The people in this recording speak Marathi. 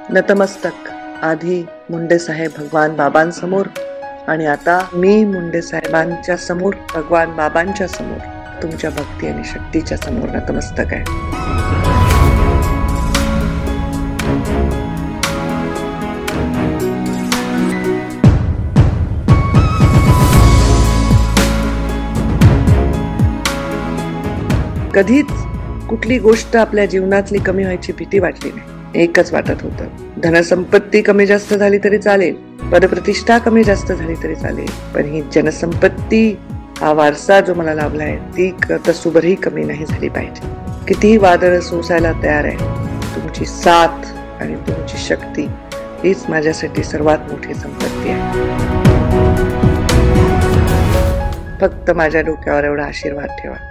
नतमस्तक आधी मुंडे साहेब भगवान बाबांसमोर आणि आता मी मुंडे साहेबांच्या समोर भगवान बाबांच्या समोर तुमच्या भक्ती आणि शक्तीच्या समोर नतमस्तक आहे. कधीच कुठली गोष्ट आपल्या जीवनातली कमी व्हायची भीती वाटली नाही. एकच वाटत होतं, धनसंपत्ती कमी जास्त झाली तरी चालेल, पदप्रतिष्ठा कमी जास्त झाली तरी चालेल, पण ही जनसंपत्ती, हा वारसा जो मला लाभलाय, ती तसूभरही कमी नाही झाली पाहिजे. कितीही वादळ सोसायला तयार आहे. तुमची साथ आणि तुमची शक्ती हीच माझ्यासाठी सर्वात मोठी संपत्ती आहे. फक्त माझ्या डोक्यावर एवढा आशीर्वाद ठेवा.